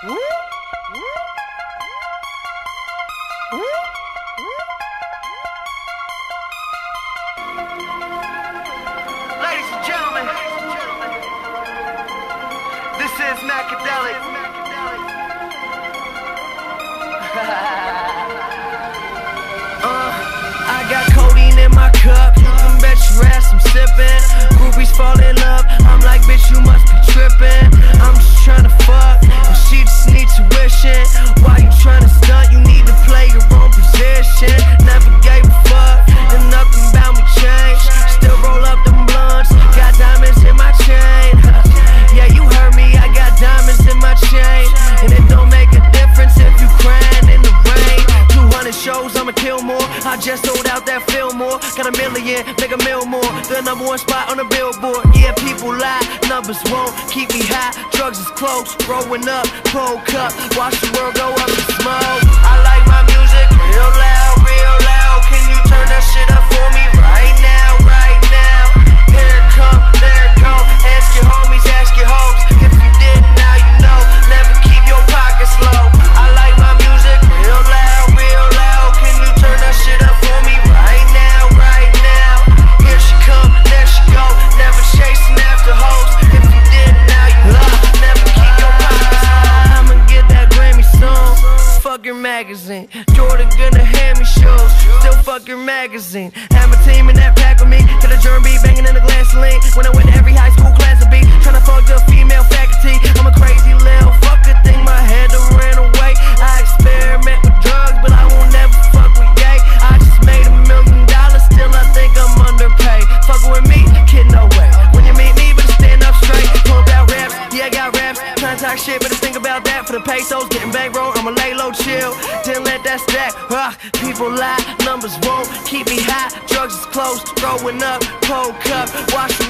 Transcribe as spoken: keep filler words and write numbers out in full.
Ladies and gentlemen, this is Macadelic. uh, I got codeine in my cup. You can bet your ass I'm sipping. Groupies fall in love. I'm like, bitch, you must be tripping. I'm just trying to fuck, and she just need tuition. Why you trying to stunt? You need to play your own position. Never gave a fuck, and nothing about me changed. Still roll up them blunts. Got diamonds in my chain. Yeah, you heard me. I got diamonds in my chain, and it don't make a difference if you crying in the rain. two hundred shows, I'ma kill more. I just sold out that Fillmore. Got a million, make a mil more. The number one spot on the billboard. Yeah, people lie, numbers won't keep me high. Drugs is close, growing up, cold cup. Watch the world go up in smoke. I like my music real loud, real loud. Can you turn that shit up for me right now, right now? Here it come, there it go. Ask your homies, ask your hoes. If you didn't, now you know. Never keep your pockets low. I like my music real loud, real loud. Can you turn that shit up for me right now, right now? Here she come, there she go. Never chasing after hoes. If you didn't, now you know. Never keep your pockets low. I'ma get that Grammy soon. Fuck your magazine. Jordan gonna hand me shoes. Still fuck your magazine. Have my team in that pack with me. Till the germ be banging in the glassine. When I went to every high school class to be tryna fuck the female faculty. I'm a crazy little fucker. Think my head done ran away. I experiment with drugs, but I won't never fuck with gay. I just made a million dollars. Still I think I'm underpaid. Fucking with me, kid, no way. When you meet me, better stand up straight. Pump out raps, yeah I got raps. Tryna talk shit, better think about that. For the pesos, getting bankroll, I'ma lay low, chill. Didn't let that stack. Ah, people lie, numbers won't keep me high. Drugs is close, growing up, cold cup. Watch